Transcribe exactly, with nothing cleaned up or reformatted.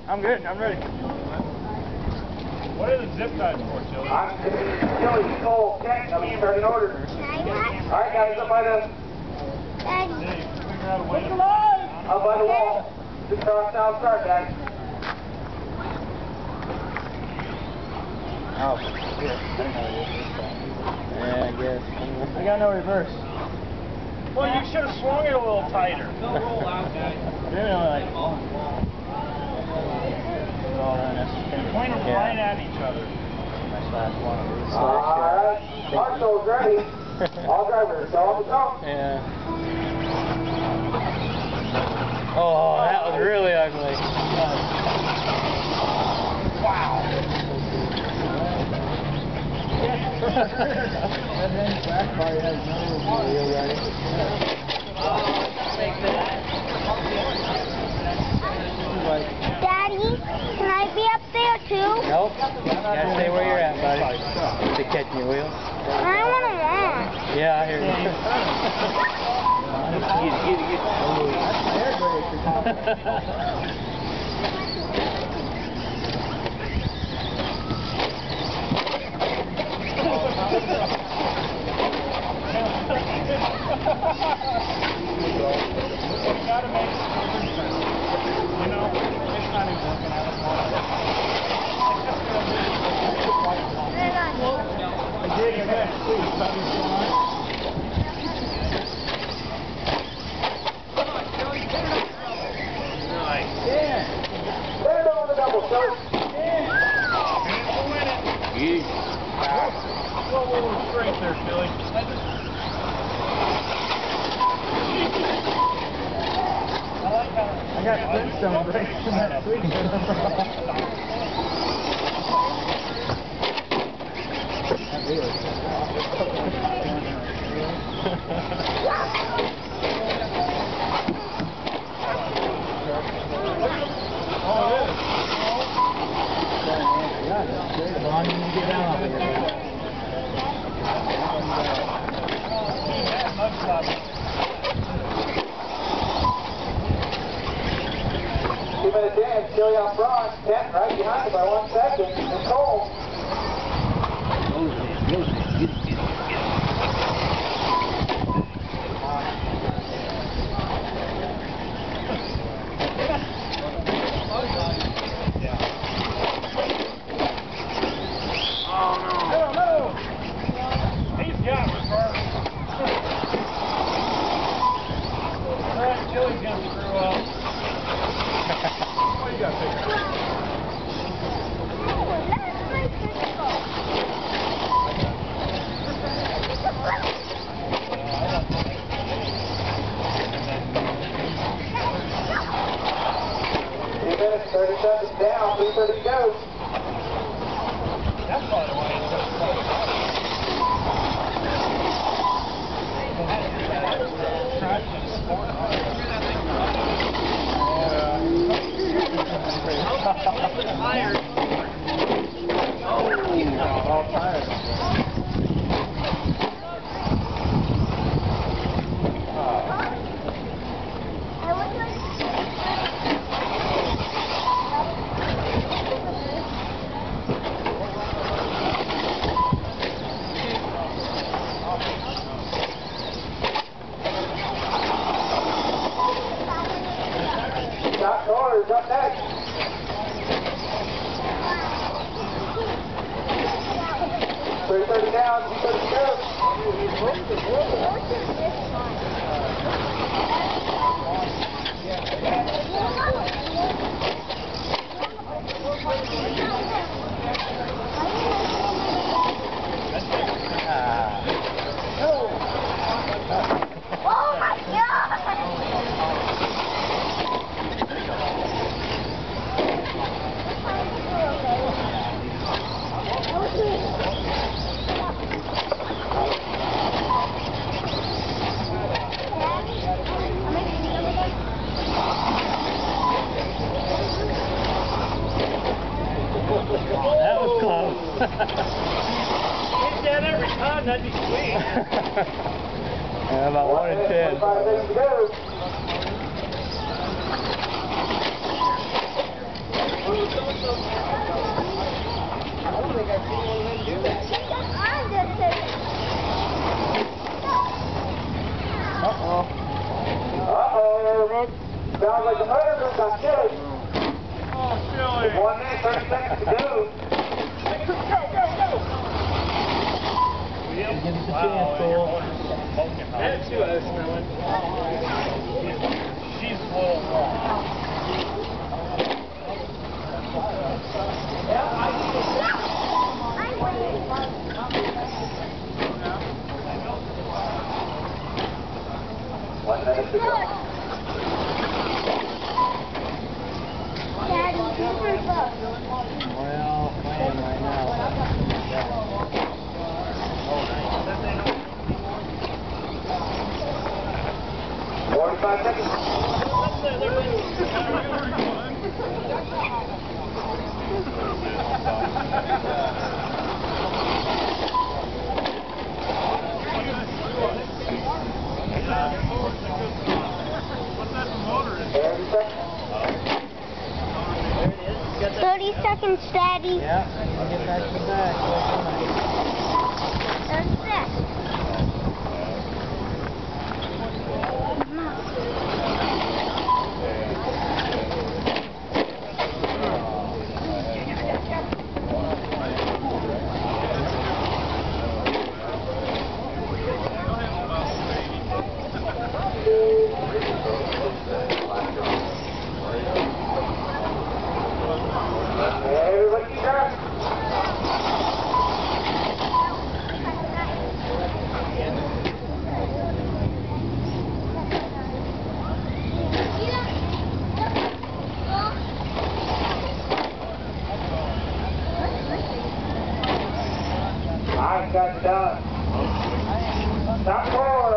I'm good. I'm ready. What are the zip ties for, Chili? I'm Chili, Cole, Kent. I'm starting order. All right, guys, up by the... Daddy. Figure out a way to... Up by the wall. Just cross now, start, guys. Oh, here. I didn't know it is. Yeah, I guess. I got no reverse. Well, you should have swung it a little tighter. Don't roll out, guys. Really, like... All around us. Point them right at each other. My last one. All right. Marshall's ready. All drivers, go on the top. Yeah. Oh, that was really ugly. Wow. And then backfire has no wheel ready. Daddy, can I be up there too? Nope. You gotta stay where you're at, buddy. To catch me wheel. I want to run. Yeah, I hear you. Get it, get it, get it. You gotta make it. You know, it's not even working out. I did, I did. Please, stop me so much. Nice. Yeah. Put it over the double, Chili. Yeah. Whoa, whoa, whoa, straight there, Billy. I got Flintstone brakes in that switch. Oh, it is. Come on, you need to get down off of here. Two minutes in, Chili out front. Kent right behind you by one second. And Cole. Chili's gonna screw up. What do you got figured? Two minutes, thirty seconds down, three thirty to go. That's probably why it's so close. Tired. Oh, all tired. Scott Carter's up next. three thirty down, two thirty to go. Oh my God! That was close. Get that every time, that'd be sweet. Yeah, about one in ten. twenty-five seconds to go. Sounds like a murder group on Chili. Oh, Chili. One minute, thirty seconds to go. Go, go, go. Yep. Give us a Wow, chance, Cole. That's too ice smelling. She's full. One minute to go. Daddy, super book. Well, playing right now. Forty-five seconds. Thirty seconds. thirty seconds, Daddy. Yeah, we'll get back to back. That's it. Everybody keep going. All right, guys, done. Stop forward.